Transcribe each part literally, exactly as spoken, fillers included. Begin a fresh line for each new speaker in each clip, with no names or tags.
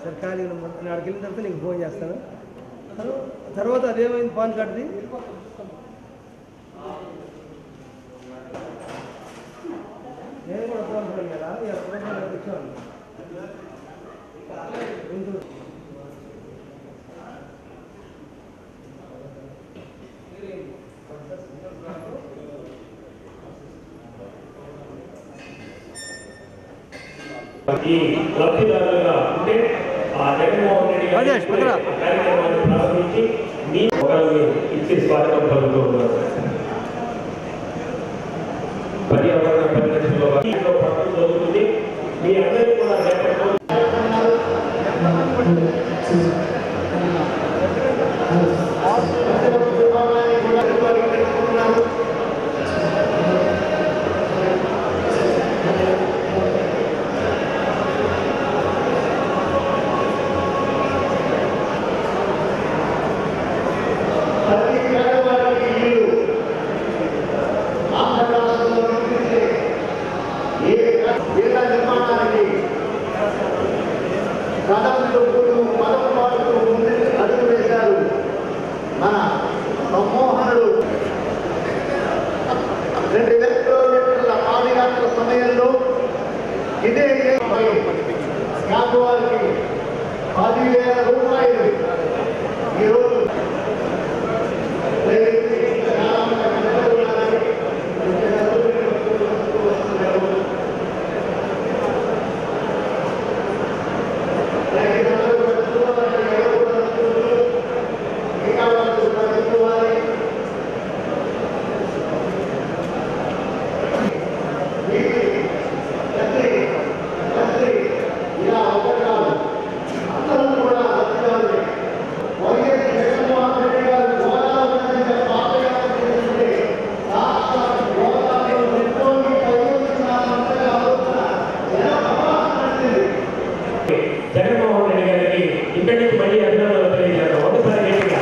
సరే ఖాళీ నేను అక్కడికి వెళ్ళిన తర్వాత నీకు ఫోన్ చేస్తాను. తర్వాత అదేమైంది పాన్ కార్డుది? నేను కూడా వస్తాను కదా, వచ్చాను.
ఈ లబ్ధిదారులుగా అంటే ఆ జగన్మోహన్ రెడ్డి కార్యక్రమాన్ని ప్రారంభించి మీ ఒకరిని ఇచ్చే స్వాగతం పలుకుతూ ఉన్నారు. పర్యావరణ పరిరక్షణలో పక్కన జరుగుతుంది. మీ అందరికీ కూడా
మన సమ్మోహనుడు రెండు వేల కిలోమీటర్ల పాదయాత్ర సమయంలో ఇదే వారికి పదివేల రూపాయలు ఈరోజు జగన్మోహన్ రెడ్డి గారికి ఇక్కడి నుంచి మళ్ళీ అభినందనలు తెలియజేస్తాం. ఒకసారి గట్టిగా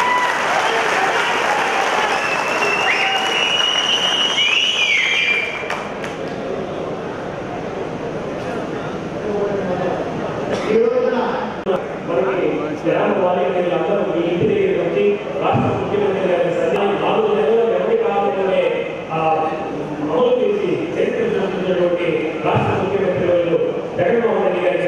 మనకి గ్రామ వాలంటీర్లందరూ మీ ఇంటి దగ్గరికి వచ్చి రాష్ట్ర ముఖ్యమంత్రి గారి సన్నిధి నాలుగు నెలల వ్యవధి కాలంలోనే అమలు చేసి చరిత్ర చూస్తున్నటువంటి రాష్ట్ర ముఖ్యమంత్రి వాళ్ళు జగన్మోహన్ రెడ్డి గారికి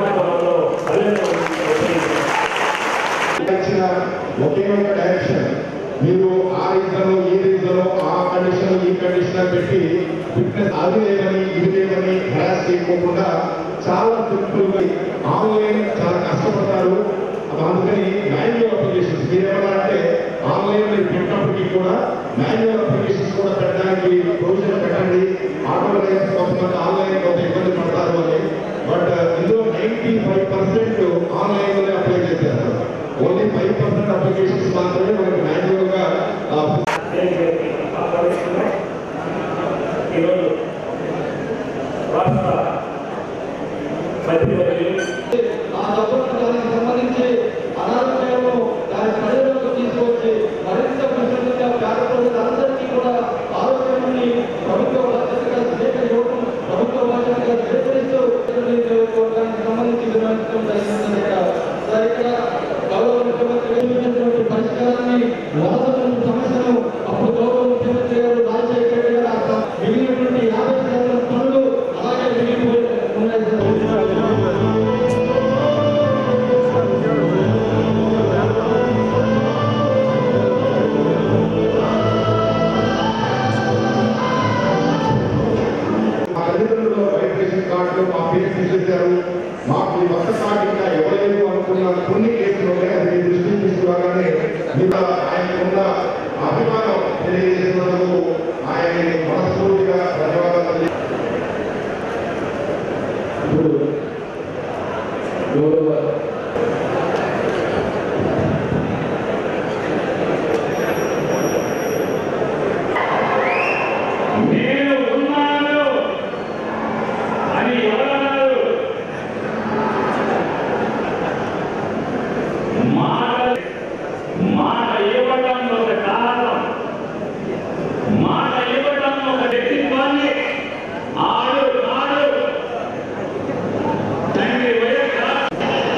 ఒకే ఒక డైరెక్షన్. మీరు ఆ రీజన్లో ఈ రీజన్లో ఆ కండిషన్ ఈ కండిషన్ పెట్టి ఫిట్నెస్ అది లేదని ఇది లేదని హెరాస్ చేయకోకుండా చాలా సింపుల్ గా ఆన్లైన్ చాలా కష్టపడతారు. అందుకని మాన్యువల్ అప్లికేషన్స్ మీరేమన్నా అంటే ఆన్లైన్ పెట్టినప్పటికీ కూడా మాన్యువల్ అప్లికేషన్స్ కూడా పెట్టడానికి ప్రొవిజన్ పెట్టండి. ఆటోమేటిక్ కొంతమంది ఆన్లైన్ కొంత ఇబ్బంది పడతారు అని. బట్ ఇందులో నైన్టీ ఫైవ్ పర్సెంట్ ఆన్లైన్ లోనే అప్లై చేశారు. ఓన్లీ ఫైవ్ పర్సెంట్ అప్లికేషన్స్ మాత్రమే మనకి మాన్యువల్ గా
ఈరోజు రాష్ట్ర మంత్రివర్యులు
ఆ ప్రభుత్వానికి సంబంధించి అనారోగ్యాలను దాని ప్రజలకు తీసుకొచ్చి మరింత ప్రజలుగా పేద ప్రజలందరికీ కూడా ఆరోగ్యాన్ని ప్రభుత్వ బాధ్యతగా స్వీకరించడం ప్రభుత్వ బాధ్యతగా స్వీకరిస్తూ దానికి సంబంధించి నిర్వహించడం జరిగింది. ఇక్కడ గౌరవ ముఖ్యమంత్రి గారు పరిష్కారాన్ని వాదన సమస్యను అప్పుడు గౌరవ ముఖ్యమంత్రి గారు రాజశేఖర రెడ్డి గారు మిగిలినటువంటి యాభై శాతం పనులు అలాగే మిగిలిపోయి ఉన్నాయి.
వైబ్రేషన్ కార్డులు మా పేరు తీసుకొచ్చారు. మాకు ఈ ఒక్క కార్డు ఇంకా ఎవరైనా అనుకున్న కొన్ని కేసులు ఉన్నాయి. అది మీ దృష్టికి తీసుకురాగానే మీద ఆయనకున్న అభిమానం తెలియజేసినందుకు ఆయన మనస్ఫూర్తిగా ధన్యవాదాలు.
నేను ఉన్నాను అని ఎవరన్నారు? మాట మాట ఇవ్వడం ఒక కారణం, మాట ఇవ్వడం ఒక వ్యక్తిత్వాన్ని ఆడు ఆడు తండ్రి వైఎస్ఆర్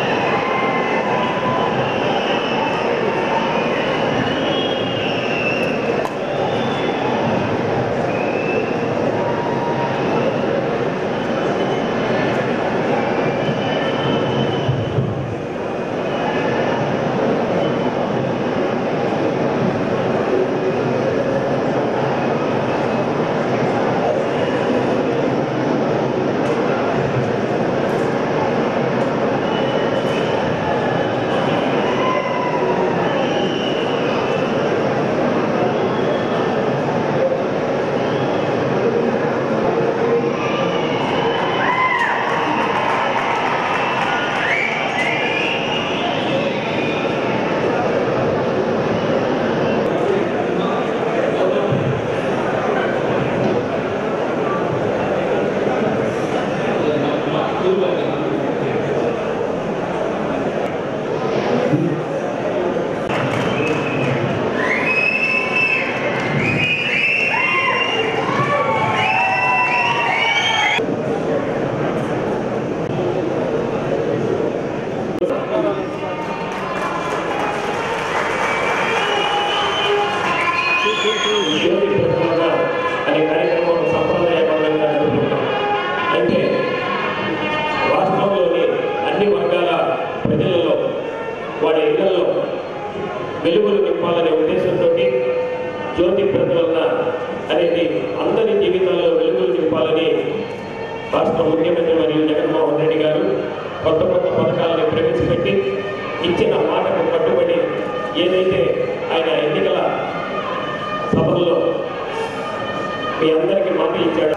వెలుగులు నింపాలనే ఉద్దేశంతో జ్యోతి ప్రజ్వలన అనేది అందరి జీవితాల్లో వెలుగులు నింపాలని రాష్ట్ర ముఖ్యమంత్రి మరియు జగన్మోహన్ రెడ్డి గారు కొత్త కొత్త పథకాలను ప్రవేశపెట్టి ఇచ్చిన మాటకు కట్టుబడి ఏదైతే ఆయన ఎన్నికల సభల్లో మీ అందరికీ మాట ఇచ్చాడు.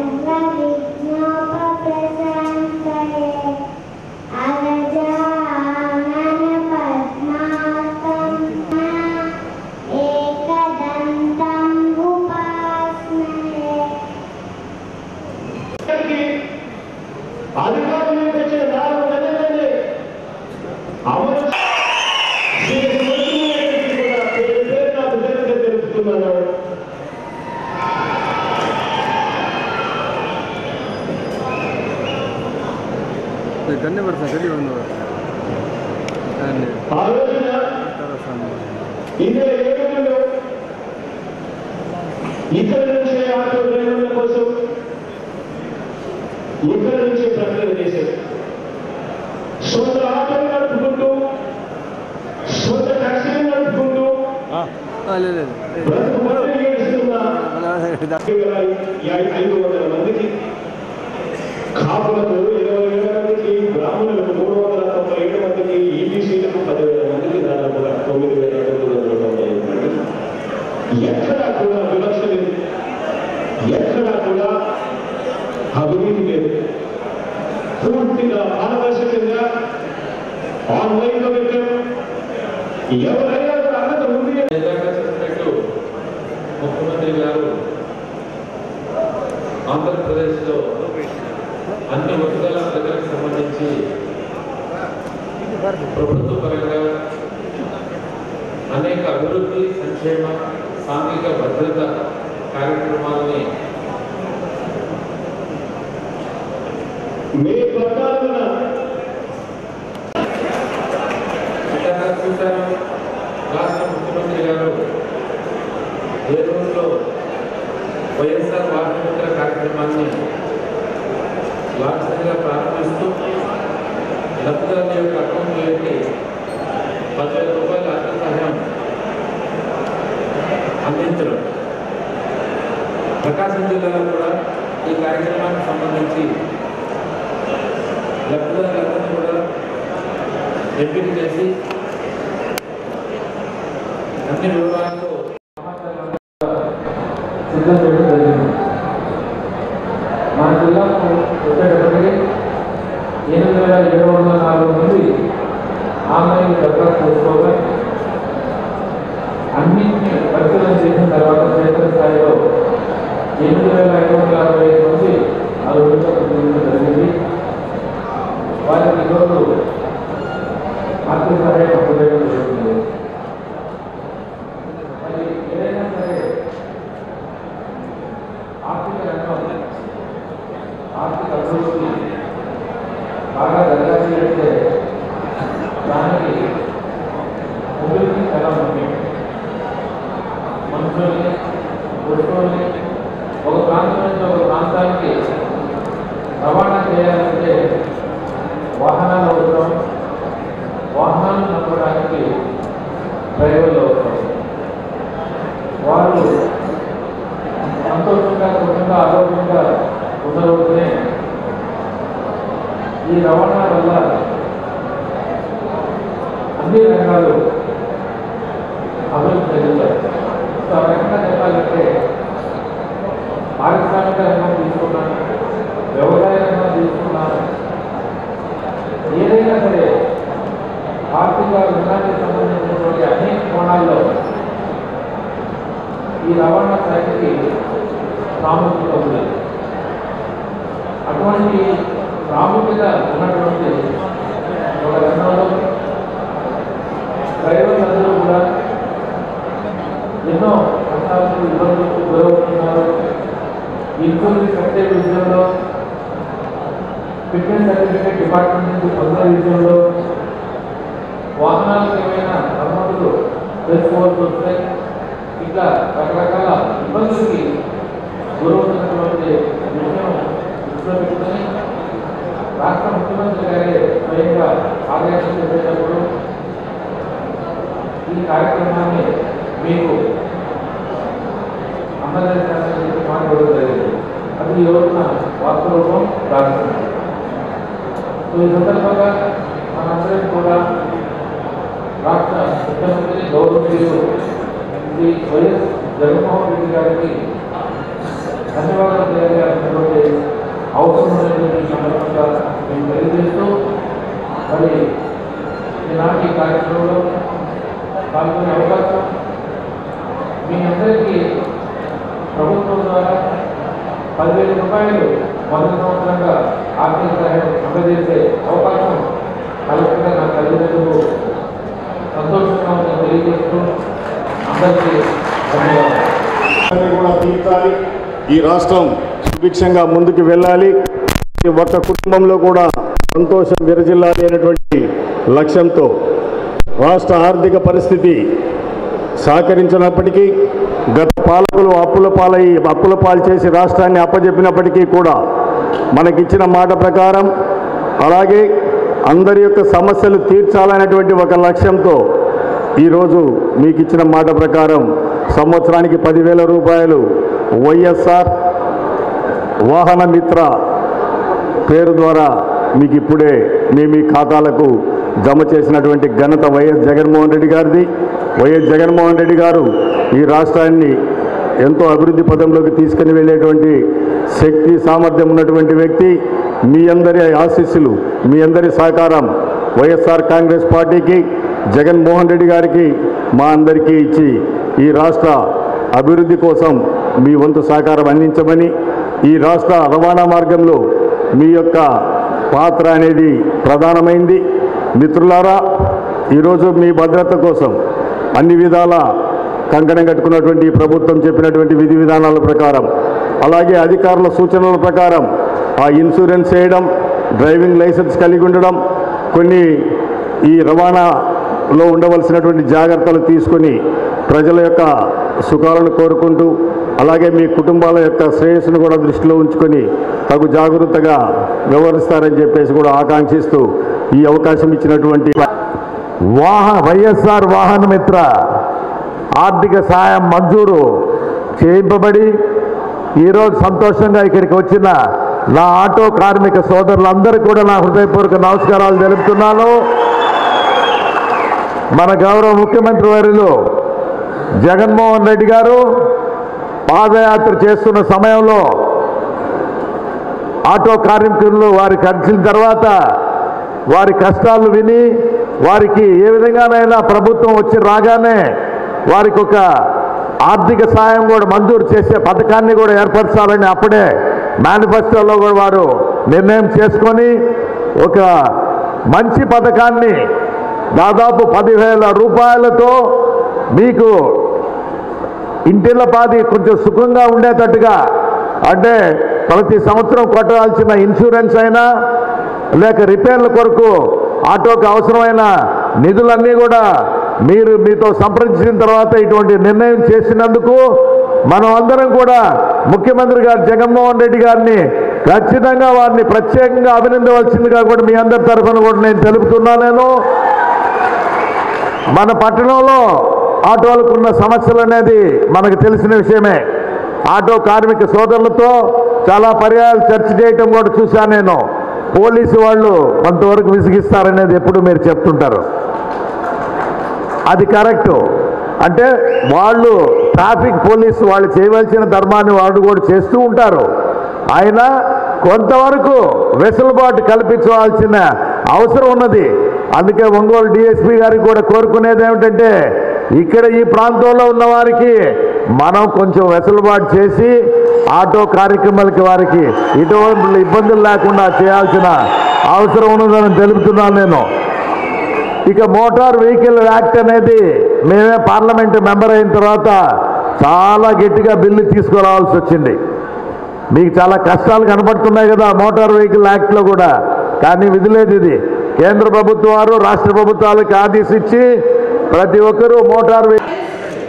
అధికారులు తెచ్చిన నాలుగు నెలలనే అమలు తెలుపుతున్నాను.
గన్నే పడతా గడ్డి ఉంది
ఆ రోజున ఇదే ఏడుగులు ఇక్కడ నుంచే ఆటో డ్రైవర్ల కోసం ఇక్కడ నుంచే ప్రక్రియ చేశారు. సొంత ఆటోలు నడుపుకుంటూ సొంత ట్యాక్సీలు నడుపుకుంటూ ఐదు వందల మందికి కాపులకు ఇరవై ఏడు మందికి బ్రాహ్మణులకు మూడు వందల తొంభై ఏడు మందికి ఈబీసీలకు పదివేల మందికి దాదాపుగా తొమ్మిది వేల తొమ్మిది వందల తొంభై ఐదు మంది. ఎక్కడా కూడా వివక్ష లేదు, ఎక్కడా కూడా అవినీతి లేదు. పూర్తిగా పారదర్శకంగా ఆన్లైన్ లో పెట్టాం. ఎవరైనా అర్హత ఉంది
చెప్పినట్టు ముఖ్యమంత్రి గారు ఆంధ్రప్రదేశ్లో అన్ని వర్గాల ప్రజలకు సంబంధించి ప్రభుత్వ పరంగా అనేక అభివృద్ధి, సంక్షేమ, సాంఘిక భద్రత కార్యక్రమాలని
మే పద్నాలుగున
చూశారు. రాష్ట్ర ముఖ్యమంత్రి గారు ఏ రోజులో వైఎస్ఆర్ వాహనమిత్ర కార్యక్రమాన్ని లాంఛనంగా ప్రారంభిస్తూ లబ్ధిదారుల యొక్క అకౌంట్లోకి పదివేల రూపాయల ఆర్థిక సహాయం అందించడం. ప్రకాశం జిల్లాలో కూడా ఈ కార్యక్రమానికి సంబంధించి లబ్ధిదారులందరినీ కూడా ఎంపిక చేసి అన్ని వివరాలతో సిద్ధం చేయడం జరిగింది. మన జిల్లాకు వచ్చేటప్పటికి ఎనిమిది వేల ఏడు వందల నాలుగు మంది ఆన్లైన్ దరఖాస్తు చేసుకోగా అన్నింటినీ పరిశీలన చేసిన తర్వాత క్షేత్రస్థాయిలో ఎనిమిది వేల ఐదు వందల అరవై ఐదు మంది అభివృద్ధి జరిగింది. వారికి ఈరోజు ఆర్థిక సహాయం అందజేయడం జరుగుతుంది. మరి ఏదైనా సరే ఆర్థిక రంగం, ఆర్థిక అభివృద్ధి బాగా జరగాలి అంటే దానికి అభివృద్ధి చాలా ముఖ్యం. మనుషుల్ని, వస్తువుల్ని ఒక ప్రాంతం నుంచి ఒక ప్రాంతానికి రవాణా చేయాలంటే వాహనాలు అవసరం. వాహనాలు నడపడానికి డ్రైవర్లు అవసరం. వారు సంతోషంగా, సుఖంగా, ఆరోగ్యంగా ఉండవచ్చనే ఈ రవాణా వల్ల అన్ని రంగాలు అభివృద్ధి చెందుతాయి. సో ఆ రకంగా చెప్పాలంటే పారిశ్రామిక రంగం తీసుకున్నాను, వ్యవసాయ రంగం తీసుకున్నాను, ఏదైనా సరే ఆర్థిక రంగానికి సంబంధించినటువంటి అనేక కోణాల్లో ఈ రవాణా శాఖకి ప్రాముఖ్యత ఉంది. అటువంటి ప్రాముఖ్యత ఉన్నటువంటి ఒక రంగంలో డ్రైవర్లందరూ కూడా ఎన్నో కష్టాలకు, ఇబ్బందులకు గురవుతున్నారు. ఇన్సూరెన్స్ కట్టే విషయంలో, ఫిట్నెస్ సర్టిఫికేట్ డిపార్ట్మెంట్ నుంచి పొందే విషయంలో, వాహనాలకు ఏమైనా అనుమతులు తెలుసుకోవాల్సి వస్తాయి. ఇట్లా రకరకాల ఇబ్బందులకి గురవుతున్నటువంటి విషయం దృష్టిలో పెట్టుకుని రాష్ట్ర ముఖ్యమంత్రి గారే స్వయంగా ఆదేశం చేసేటప్పుడు ఈ ఈ కార్యక్రమాన్ని మీకు అందజేస్తానని మాట్లాడడం జరిగింది. అది ఈ రోజున వాస్తవం ప్రారంభించింది. ఈ సందర్భంగా మనందరం కూడా రాష్ట్ర ముఖ్యమంత్రి గౌరవనీయులు శ్రీ వైఎస్ జగన్మోహన్ రెడ్డి గారికి ధన్యవాదాలు తెలియజేయాల్సినటువంటి అవసరం ఉన్నటువంటి సందర్భంగా మేము తెలియజేస్తూ మరి ఈనాటి కార్యక్రమంలో పాల్గొనే అవకాశం మీ అందరికీ ప్రభుత్వం ద్వారా పదివేల రూపాయలు మొదటి సంవత్సరంగా ఆర్థిక సహాయం అందజేసే అవకాశం కలెక్టర్గా నాకు కలిగినందుకు సంతోషంగా ఉందని తెలియజేస్తూ అందరికీ ధన్యవాదాలు.
కూడా తీర్చాలి. ఈ రాష్ట్రం సుభిక్షంగా ముందుకు వెళ్ళాలి. ఒక్క కుటుంబంలో కూడా సంతోషం విరజిల్లాలి అనేటువంటి లక్ష్యంతో రాష్ట్ర ఆర్థిక పరిస్థితి సహకరించినప్పటికీ గత పాలకులు అప్పుల పాలై అప్పుల పాలు చేసి రాష్ట్రాన్ని అప్పజెప్పినప్పటికీ కూడా మనకిచ్చిన మాట ప్రకారం అలాగే అందరి యొక్క సమస్యలు తీర్చాలనేటువంటి ఒక లక్ష్యంతో ఈరోజు మీకు ఇచ్చిన మాట ప్రకారం సంవత్సరానికి పదివేల రూపాయలు వైఎస్ఆర్ వాహన మిత్ర పేరు ద్వారా మీకు ఇప్పుడే మీ మీ ఖాతాలకు జమ చేసినటువంటి ఘనత వైఎస్ జగన్మోహన్ రెడ్డి గారిది. వైఎస్ జగన్మోహన్ రెడ్డి గారు ఈ రాష్ట్రాన్ని ఎంతో అభివృద్ధి పదంలోకి తీసుకుని వెళ్ళేటువంటి శక్తి సామర్థ్యం ఉన్నటువంటి వ్యక్తి. మీ అందరి ఆశీస్సులు మీ అందరి సహకారం వైఎస్ఆర్ కాంగ్రెస్ పార్టీకి జగన్మోహన్ రెడ్డి గారికి మా అందరికీ ఇచ్చి ఈ రాష్ట్ర అభివృద్ధి కోసం మీ వంతు సహకారం అందించమని, ఈ రాష్ట్ర రవాణా మార్గంలో మీ యొక్క పాత్ర అనేది ప్రధానమైంది. మిత్రులారా, ఈరోజు మీ భద్రత కోసం అన్ని విధాల కంకణం కట్టుకున్నటువంటి ప్రభుత్వం చెప్పినటువంటి విధి విధానాల ప్రకారం అలాగే అధికారుల సూచనల ప్రకారం ఆ ఇన్సూరెన్స్ చేయడం, డ్రైవింగ్ లైసెన్స్ కలిగి ఉండడం, కొన్ని ఈ రవాణాలో ఉండవలసినటువంటి జాగ్రత్తలు తీసుకొని ప్రజల యొక్క సుఖాలను కోరుకుంటూ అలాగే మీ కుటుంబాల యొక్క శ్రేయస్సును కూడా దృష్టిలో ఉంచుకొని తగు జాగ్రత్తగా వ్యవహరిస్తారని చెప్పేసి కూడా ఆకాంక్షిస్తూ ఈ అవకాశం ఇచ్చినటువంటి వాహ వైఎస్ఆర్ వాహన మిత్ర ఆర్థిక సాయం మంజూరు చేయింపబడి ఈరోజు సంతోషంగా ఇక్కడికి వచ్చిన నా ఆటో కార్మిక సోదరులందరూ కూడా నా హృదయపూర్వక నమస్కారాలు తెలుపుతున్నాను. మన గౌరవ ముఖ్యమంత్రి వర్యులు జగన్మోహన్ రెడ్డి గారు పాదయాత్ర చేస్తున్న సమయంలో ఆటో కార్మికులు వారికి కలిసిన తర్వాత వారి కష్టాలు విని వారికి ఏ విధంగానైనా ప్రభుత్వం వచ్చి రాగానే వారికి ఒక ఆర్థిక సాయం కూడా మంజూరు చేసే పథకాన్ని కూడా ఏర్పరచాలని అప్పుడే మేనిఫెస్టోలో కూడా వారు నిర్ణయం చేసుకొని ఒక మంచి పథకాన్ని దాదాపు పదివేల రూపాయలతో మీకు ఇంటిళ్ళ పాది కొంచెం సుఖంగా ఉండేటట్టుగా, అంటే ప్రతి సంవత్సరం కొట్టాల్సిన ఇన్సూరెన్స్ అయినా లేక రిపేర్ల కొరకు ఆటోకి అవసరమైన నిధులన్నీ కూడా మీరు మీతో సంప్రదించిన తర్వాత ఇటువంటి నిర్ణయం చేసినందుకు మనం అందరం కూడా ముఖ్యమంత్రి గారు జగన్మోహన్ రెడ్డి గారిని ఖచ్చితంగా వారిని ప్రత్యేకంగా అభినందించవలసిందిగా కూడా మీ అందరి తరఫున కూడా నేను తెలుపుతున్నా. నేను మన పట్టణంలో ఆటోలకు ఉన్న సమస్యలు అనేది మనకు తెలిసిన విషయమే. ఆటో కార్మిక సోదరులతో చాలా పర్యాయాలు చర్చ చేయటం కూడా చూశాను నేను. పోలీసు వాళ్ళు కొంతవరకు విసిగిస్తారనేది ఎప్పుడు మీరు చెప్తుంటారు, అది కరెక్టు. అంటే వాళ్ళు ట్రాఫిక్ పోలీసు వాళ్ళు చేయవలసిన ధర్మాన్ని వాళ్ళు కూడా చేస్తూ ఉంటారు. అయినా కొంతవరకు వెసులుబాటు కల్పించవలసిన అవసరం ఉన్నది. అందుకే ఒంగోలు డిఎస్పీ గారికి కూడా కోరుకునేది ఏమిటంటే ఇక్కడ ఈ ప్రాంతంలో ఉన్న వారికి మనం కొంచెం వెసులుబాటు చేసి ఆటో కార్యక్రమాలకి వారికి ఇటువంటి ఇబ్బందులు లేకుండా చేయాల్సిన అవసరం ఉన్నదని తెలుపుతున్నాను నేను. ఇక మోటార్ వెహికల్ యాక్ట్ అనేది మేమే పార్లమెంటు మెంబర్ అయిన తర్వాత చాలా గట్టిగా బిల్లు తీసుకురావాల్సి వచ్చింది. మీకు చాలా కష్టాలు కనబడుతున్నాయి కదా మోటార్ వెహికల్ యాక్ట్లో కూడా, కానీ విధిలేదు. ఇది కేంద్ర ప్రభుత్వం వారు రాష్ట్ర ప్రభుత్వాలకు ఆదేశించి ప్రతి ఒక్కరూ మోటార్ వెహికల్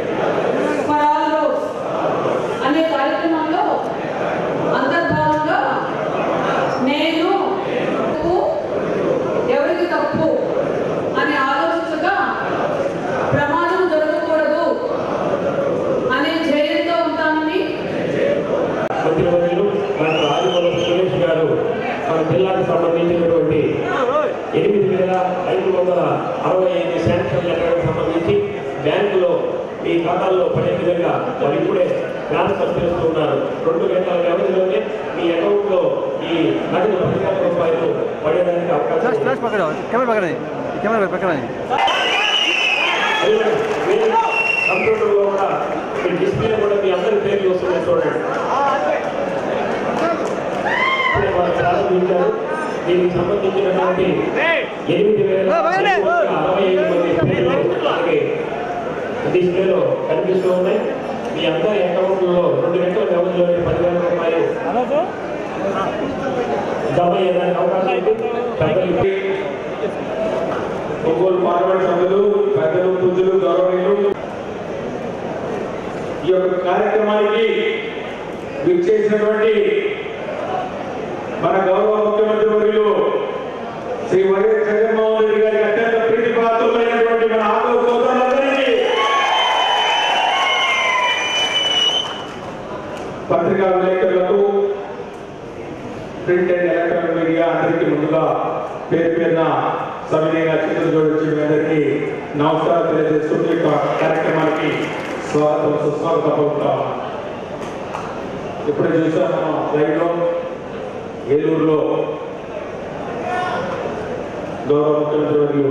అనే కార్యక్రమంలో అంతర్భాగంగా నేను ఎవరికి తప్పు అని ఆలోచించగా ప్రమాదం
అరవై ఐదు శాంక్షన్ లెటర్లకు సంబంధించి బ్యాంకులో మీ ఖాతాల్లో పడే విధంగా వారు ఇప్పుడే ట్రాన్స్ఫర్ చేస్తున్నారు. రెండు గంటల వ్యవధిలోనే మీ అకౌంట్లో ఈ నగదు పది వేల రూపాయలు పడేదానికి అవకాశం. కంప్యూటర్లో కూడా మీ డిస్ప్లే కూడా మీ అందరి పేర్లు వస్తున్నాయి చూడండి. ఇప్పుడే వాళ్ళు ప్రారంభించారు. దీనికి సంబంధించినటువంటి ఎనిమిది వేల అరవై ఐదు మంది పేర్లు అలాగే డిస్ప్లేలో కనిపిస్తూ ఉన్నాయి. మీ అందరి అకౌంట్లో రెండు గంటల వ్యవధిలోనే పదివేల రూపాయలు జమ అయ్యేదానికి అవకాశం ఉంది.
ఒంగోలు పార్లమెంట్ సభ్యులు, పెద్దలు, పూజలు, గౌరవనీయులు, ఈ యొక్క కార్యక్రమానికి విచ్చేసినటువంటి మన గౌరవ ముఖ్యమంత్రి వర్యులు శ్రీ వైఎస్ జగన్మోహన్ రెడ్డి గారికి అత్యంత ప్రీతిపాత్రులైనటువంటి మన ఆటో సోదరులందరికీ, పత్రికా విలేకరులకు, ప్రింట్ అండ్ ఎలక్ట్రానిక్ మీడియా అందరికీ ముందుగా పేరు పేరున సవినయంగా చేతులు జోడించి మీ అందరికీ నమస్కారం తెలియజేస్తుంటే కార్యక్రమానికి స్వాగతం సుస్వాగతం పలుకుతాం. ఇప్పుడే చూసాం మనం లైవ్లో ఏలూరులో గౌరవ ముఖ్యమంత్రి వర్యులు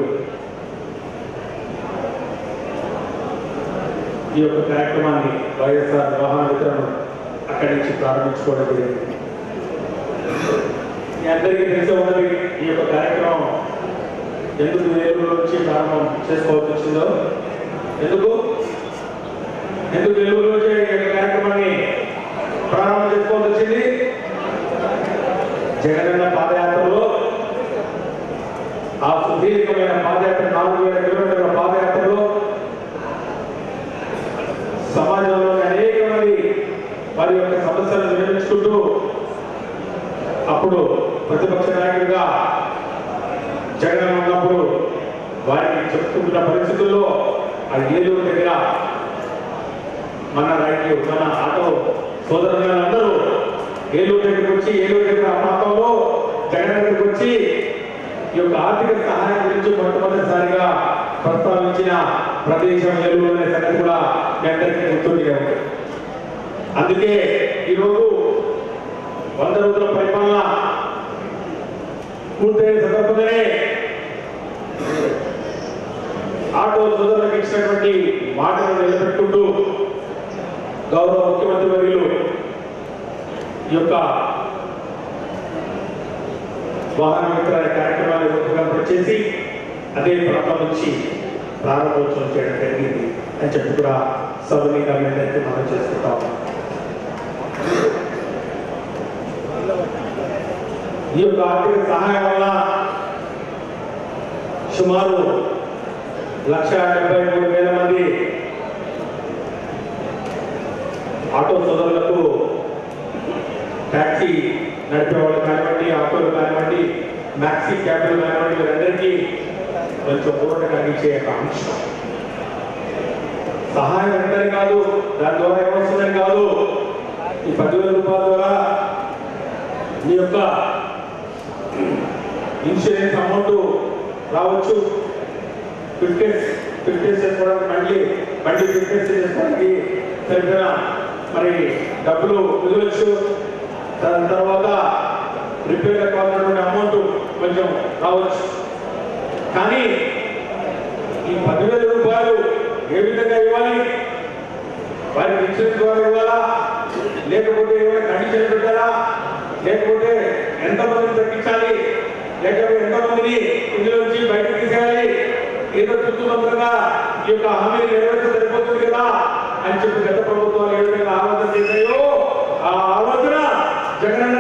ఈ యొక్క కార్యక్రమాన్ని వైఎస్ఆర్ వాహన వితరణ అక్కడి నుంచి ప్రారంభించుకోవడం జరిగింది. మీ అందరికీ తెలిసే ఉన్నది ఈ యొక్క కార్యక్రమం ఎందుకు ఏలూరు నుంచి ప్రారంభం చేసుకోవాల్సి వచ్చిందో. ఎందుకు ఎందుకు ఏలూరు నుంచి ఈ యొక్క కార్యక్రమాన్ని ప్రారంభం చేసుకోవాల్సి వచ్చింది? జగనన్న పాదయాత్రలో ఆ సుదీర్ఘమైన పాదయాత్ర నాలుగు వేల కిలోమీటర్ల పాదయాత్రలో సమాజంలోని అనేక మంది వారి యొక్క సమస్యలను వినిపించుకుంటూ అప్పుడు ప్రతిపక్ష నాయకుడిగా జగన్ ఉన్నప్పుడు వారికి చెప్తున్న పరిస్థితుల్లో ఆ ఏలూరు దగ్గర మన రైతు మన ఆటో సోదరులందరూ ఏలూరు దగ్గరికి వచ్చి ఏలూరు దగ్గర ఆ ప్రాంతంలో జగన్ దగ్గరికి వచ్చి ఈ యొక్క ఆర్థిక సహాయం గురించి మొట్టమొదటిసారిగా ప్రస్తావించిన ప్రదేశం ఏలూరు అనే సంగతి కూడా మీ అందరికీ గుర్తుండే ఉంది. అందుకే ఈరోజు వంద రోజుల పరిపాలన పూర్తయిన సందర్భంగానే ఆటో సోదరులకు ఇచ్చినటువంటి మాటను నిలబెట్టుకుంటూ గౌరవ ముఖ్యమంత్రి వర్యులు ఈ యొక్క వాహన మిత్ర కార్యక్రమాన్ని రూపకల్పన చేసి అదే ప్రాంతం నుంచి ప్రారంభోత్సవం చేయడం జరిగింది అని చెప్పి కూడా సభనీయంగా అందరికీ మనం చేసుకుంటాం. ఈ యొక్క ఆర్థిక సహాయం వల్ల సుమారు లక్ష డెబ్బై మూడు వేల మంది ఆటో సోదరులకు ట్యాక్సీ నడిపేవాళ్ళు కానివ్వండి, ఆటోలు కానివ్వండి, మ్యాక్సీ క్యాబ్లు కానివ్వండి, వీరందరికీ కొంచెం ఊరట కలిగించే ఒక అంశం. సహాయం ఎంతని కాదు, దాని ద్వారా ఏమొస్తుందని కాదు, ఈ పదివేల రూపాయల ద్వారా మీ యొక్క ఇన్సూరెన్స్ అమౌంట్ రావచ్చు, ఫిట్నెస్ ఫిట్నెస్ చేసుకోవడానికి మళ్ళీ మళ్ళీ ఫిట్నెస్ చేసుకోవడానికి సరిగ్గా మరి డబ్బులు మిగలొచ్చు. దాని తర్వాత రిపేర్ కావాల్సినటువంటి అమౌంట్ కొంచెం రావచ్చు. కానీ ఈ పదివేల రూపాయలు ఏ విధంగా ఇవ్వాలి? వారికి ఇన్సూరెన్స్ ద్వారా ఇవ్వాలా, లేకపోతే ఏమైనా కండిషన్ పెట్టాలా, లేకపోతే ఎంతమందిని తగ్గించాలి, లేకపోతే ఎంతమందిని ఇందులో నుంచి బయటకు తీసేయాలి, ఏదో చుట్టుమంతగా ఈ యొక్క హామీని నెరవేర్చ సరిపోతుంది కదా అని చెప్పి గత ప్రభుత్వాలు ఏ విధంగా ఆలోచన చేశాయో ఆ ఆలోచన జగనన్న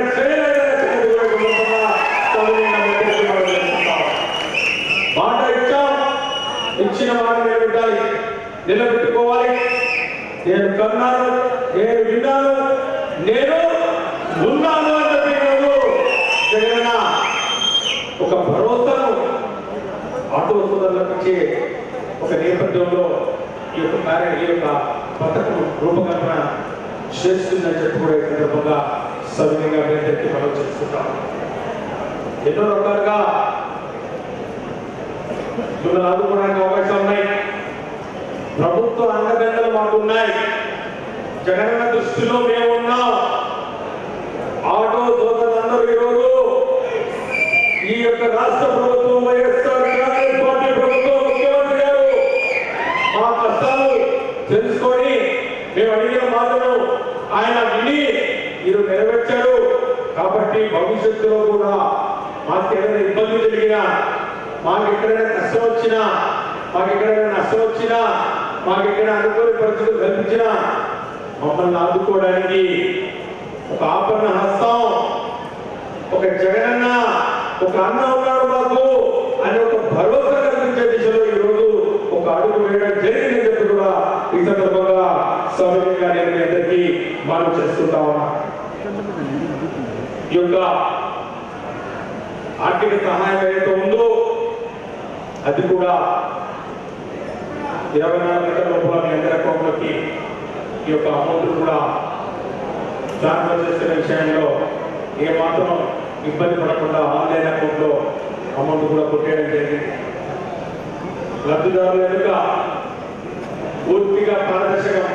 మాట ఇచ్చాం, ఇచ్చిన మాట నిలబెట్టాలి, నిలబెట్టుకోవాలి. నేను కన్నాను, నేను విన్నాను, నేను ఉన్నాను అని చెప్పి జగనన్న ఒక భరోసాను ఆటో సోదరులకు ఇచ్చే ఒక నేపథ్యంలో ఈ యొక్క కార్య ఈ యొక్క పథకం రూపకల్పన చేస్తుందని చెప్పి కూడా ఈ సందర్భంగా సవినయంగా అందరికీ మనం చేసుకుంటాం. ఎన్నో రకాలుగా మిమ్మల్ని ఆదుకోవడానికి అవకాశాలు ఉన్నాయి. ప్రభుత్వ అండదండలు మాకున్నాయి. జగనన్న దృష్టిలో మేము ఉన్నాం. ఆటో దోతలందరూ ఈరోజు ఈ యొక్క రాష్ట్ర ప్రభుత్వం వైఎస్ఆర్ కాంగ్రెస్ పార్టీ ప్రభుత్వం ముఖ్యమంత్రి గారు మా కష్టాలు తెలుసుకొని మేము అడిగిన మాటను ఆయన విని మీరు నెరవేర్చారు. కాబట్టి భవిష్యత్తులో కూడా మాకు ఏదైనా ఇబ్బంది జరిగినా, మాకు ఎక్కడైనా కష్టం వచ్చినా, మాకు ఎక్కడైనా నష్టం వచ్చినా, మాకు ఎక్కడ అనుకోని పరిస్థితులు కల్పించినా మమ్మల్ని ఆదుకోవడానికి ఒక ఆపన్న హస్తం, ఒక జగనన్న, ఒక అన్న ఉన్నాడు మాకు అని ఒక భరోసా కల్పించే దిశలో ఈరోజు ఒక అడుగు వేయడం జరిగిందని చెప్పి కూడా ఈ సందర్భంగా సౌకర్యంగా నేను మీ అందరికీ మనం చేస్తుంటా ఉన్నా. ఈ యొక్క ఆర్థిక సహాయం ఏదైతే ఉందో అది కూడా ఇరవై నాలుగు గంటల లోపల మీ అందరి అకౌంట్లోకి ఈ యొక్క అమౌంట్ కూడా ట్రాన్స్ఫర్ చేస్తున్న విషయంలో ఏమాత్రం ఇబ్బంది పడకుండా ఆన్లైన్ అకౌంట్లో అమౌంట్ కూడా కొట్టేయడం జరిగింది. లబ్ధిదారుల వెనుక పూర్తిగా పారదర్శకం.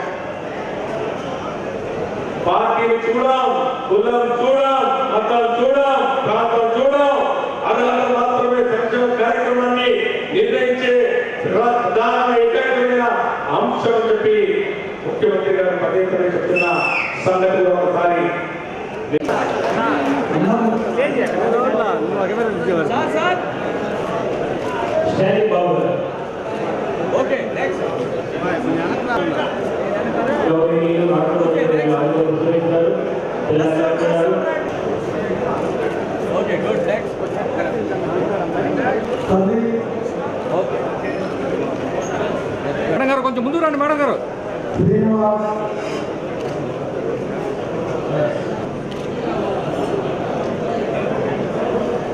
పార్టీని చూడం, కులం చూడం, మతాలు చూడం, ప్రాంతం చూడం, అర్హత మాత్రమే సంక్షేమ కార్యక్రమాన్ని నిర్ణయించే ప్రధాన ఏకైకమైన అంశం అని చెప్పి ముఖ్యమంత్రి గారు పదే పదే చెప్తున్న సంగతి ఒకసారి
ఓకే నెక్స్ట్ గౌరవనీయులు మాట్లాడుతున్నారు ఓకే గుడ్ నెక్స్ట్ మేడం గారు కొంచెం ముందు రండి మేడం గారు.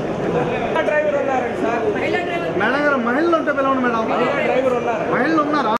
మేడం గారు మహిళలు ఉంటే పిలవండి మేడం.
డ్రైవర్ ఉన్నారు
మహిళలు ఉన్నారా?